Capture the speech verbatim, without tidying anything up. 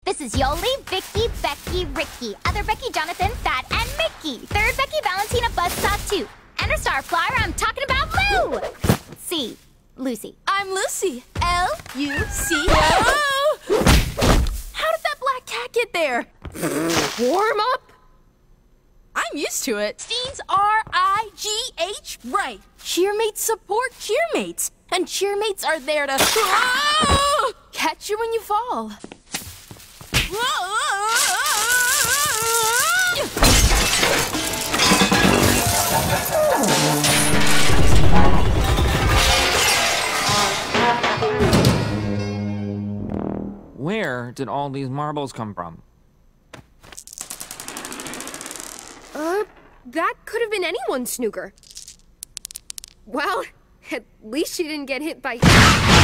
This is Yoli, Vicky, Becky, Ricky. Other Becky, Jonathan, Fat, and Mickey. Third Becky, Valentina, Buzzsaw, too. And our star flyer, I'm talking about Lou! C. Lucy. I'm Lucy. L U C O. How did that black cat get there? Warm up? I'm used to it. Steens R I G H, right. Cheermates support cheermates. And cheermates are there to catch you when you fall. Where did all these marbles come from? Uh, that could have been anyone's snooker. Well, at least she didn't get hit by...